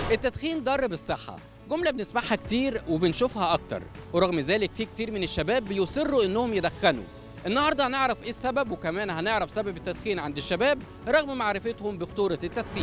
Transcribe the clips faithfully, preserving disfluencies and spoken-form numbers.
التدخين ضار بالصحة، جملة بنسمعها كتير وبنشوفها أكتر، ورغم ذلك في كتير من الشباب بيصروا إنهم يدخنوا. النهارده هنعرف إيه السبب، وكمان هنعرف سبب التدخين عند الشباب رغم معرفتهم بخطورة التدخين.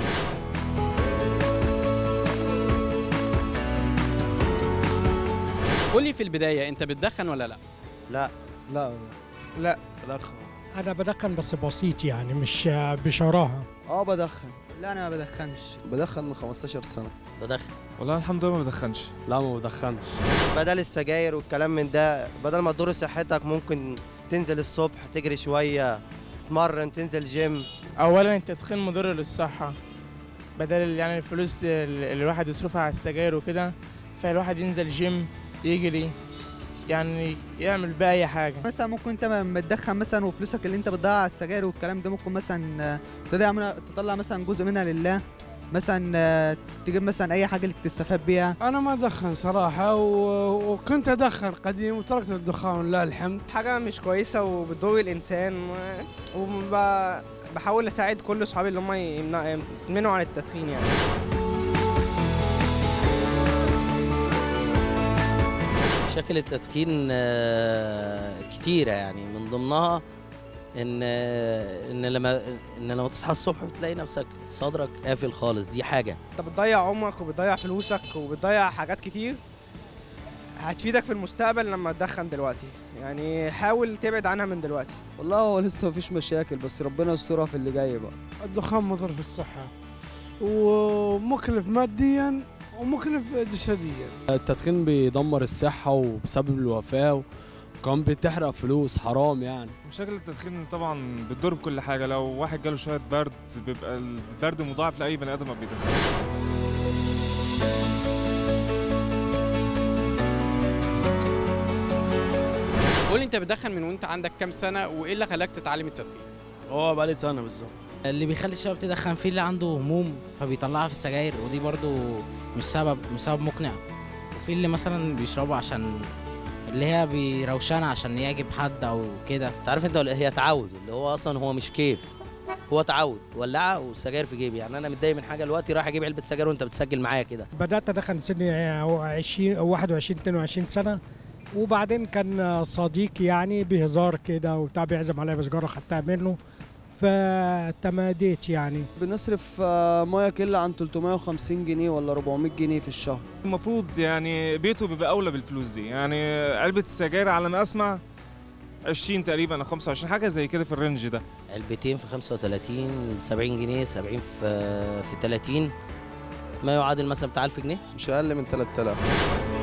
قولي في البداية، أنت بتدخن ولا لأ؟ لا لا لا بدخن. أنا بدخن بس بسيط يعني مش بشراهة. اه بدخن. لا انا ما بدخنش. بدخن من خمستاشر سنة. بدخن. والله الحمد لله ما بدخنش. لا ما بدخنش. بدل السجاير والكلام من ده، بدل ما تضر صحتك ممكن تنزل الصبح تجري شوية، تمرن، تنزل جيم. اولا التدخين مضر للصحة، بدل يعني الفلوس اللي الواحد يصرفها على السجاير وكده، فالواحد ينزل جيم يجري، يعني يعمل بقى اي حاجه. مثلا ممكن انت متدخن مثلا وفلوسك اللي انت بتضيعها على السجاير والكلام ده ممكن مثلا تضيع منها، تطلع مثلا جزء منها لله، مثلا تجيب مثلا اي حاجه اللي تستفاد بيها. انا ما ادخن صراحه و... وكنت ادخن قديم وتركت الدخان لله الحمد. حاجه مش كويسه وبتضر الانسان، وبحاول اساعد كل اصحابي اللي هم يمنعوا عن التدخين يعني. مشاكل التدخين كتيرة، يعني من ضمنها ان ان لما ان لما تصحى الصبح بتلاقي نفسك صدرك قافل خالص، دي حاجة. انت بتضيع عمرك وبتضيع فلوسك وبتضيع حاجات كتير هتفيدك في المستقبل لما تدخن دلوقتي، يعني حاول تبعد عنها من دلوقتي. والله هو لسه مفيش مشاكل، بس ربنا يسترها في اللي جاي بقى. الدخان مضر في الصحة ومكلف ماديا ومكلف جسديا. التدخين بيدمر الصحة وبسبب الوفاة، وكمان بتحرق فلوس، حرام يعني. مشاكل التدخين طبعا بتضر بكل حاجة، لو واحد جاله شوية برد بيبقى البرد مضاعف لأي بني آدم ما بيدخنش. قولي أنت بتدخن من وأنت عندك كام سنة، وإيه اللي خلاك تتعلم التدخين؟ هو بقالي سنة بالظبط. اللي بيخلي الشباب تدخن فيه اللي عنده هموم فبيطلعها في السجاير، ودي برضو مش سبب مش سبب مقنع. وفي اللي مثلا بيشربوا عشان اللي هي بيروشانة عشان يعجب حد او كده. انت عارف انت، هي تعود، اللي هو اصلا هو مش كيف، هو تعود. ولعه والسجاير في جيبي، يعني انا متضايق من حاجه دلوقتي رايح اجيب علبه سجاير وانت بتسجل معايا كده. بدأت أدخن سني عشرين أو واحد وعشرين اتنين وعشرين سنة، وبعدين كان صديقي يعني بهزار كده وبتاع بيعزم عليا بسجارة خدتها منه فتماديت. يعني بنصرف ميه كله عن تلتمية وخمسين جنيه ولا أربعمية جنيه في الشهر. المفروض يعني بيته بيبقى اولى بالفلوس دي، يعني علبه السجاير على ما اسمع عشرين تقريبا او خمسة وعشرين، حاجه زي كده في الرينج ده. علبتين في خمسة وتلاتين، سبعين جنيه، سبعين في في تلاتين، ما يعادل مثلا بتاع ألف جنيه، مش اقل من تلات آلاف.